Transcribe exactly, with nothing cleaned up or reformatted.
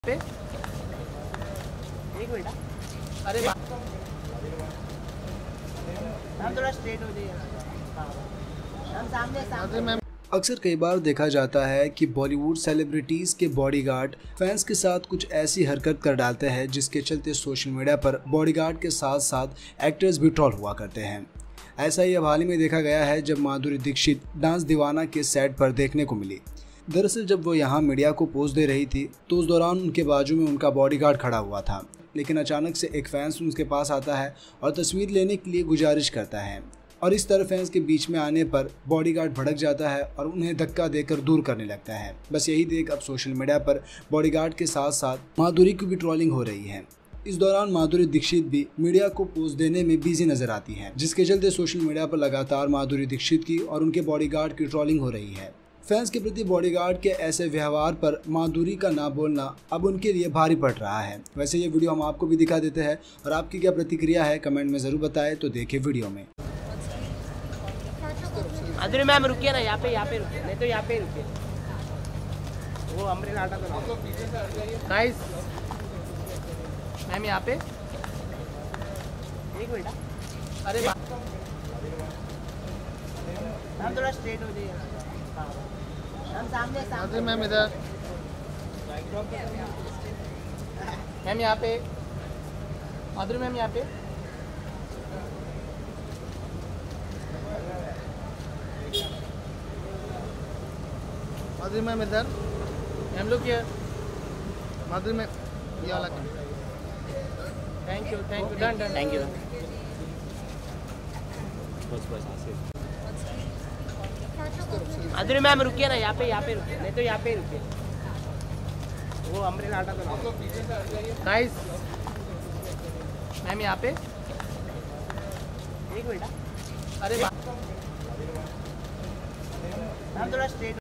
पे एक मिनट। अरे हम थोड़ा स्ट्रेट हो जाइए। हम सामने सामने। अक्सर कई बार देखा जाता है कि बॉलीवुड सेलिब्रिटीज़ के बॉडीगार्ड फैंस के साथ कुछ ऐसी हरकत कर डालते हैं जिसके चलते सोशल मीडिया पर बॉडीगार्ड के साथ साथ एक्टर्स भी ट्रोल हुआ करते हैं। ऐसा ही अब हाल ही में देखा गया है जब माधुरी दीक्षित डांस दीवाना के सेट पर देखने को मिली। दरअसल जब वो यहाँ मीडिया को पोज दे रही थी तो उस दौरान उनके बाजू में उनका बॉडीगार्ड खड़ा हुआ था, लेकिन अचानक से एक फैंस उनके पास आता है और तस्वीर लेने के लिए गुजारिश करता है और इस तरह फैंस के बीच में आने पर बॉडीगार्ड भड़क जाता है और उन्हें धक्का देकर दूर करने लगता है। बस यही देख अब सोशल मीडिया पर बॉडीगार्ड के साथ साथ माधुरी की भी ट्रोलिंग हो रही है। इस दौरान माधुरी दीक्षित भी मीडिया को पोज देने में बिजी नजर आती है, जिसके चलते सोशल मीडिया पर लगातार माधुरी दीक्षित की और उनके बॉडीगार्ड की ट्रोलिंग हो रही है। फैंस के प्रति बॉडीगार्ड के ऐसे व्यवहार पर माधुरी का ना बोलना अब उनके लिए भारी पड़ रहा है। वैसे ये वीडियो हम आपको भी दिखा देते हैं और आपकी क्या प्रतिक्रिया है कमेंट में जरूर बताएं। तो देखिए वीडियो में। माधुरी मैम रुकिए ना, यहाँ पे यहाँ पे रुकिए, नहीं तो यहाँ पे रुकिए। वो अमरेला आटा तो गाइस मैम यहाँ पे एक मिनट। अरे हम थोड़ा स्ट्रेट हो जाइए। हम सामने सामने। मैम इधर मैम यहाँ पे माधुरी मैम यहाँ पे माधुरी मैम इधर मैम लोग क्या। माधुरी मैम ये वाला thank you thank you done done thank you. Madhuri ma'am रुकिए ना, यहाँ पे यहाँ पे रुकिए, नहीं तो यहाँ पे रुकिए। वो अमरेला आटा तो गाइस मैम यहाँ पे एक मिनट। अरे हम थोड़ा स्ट्रेट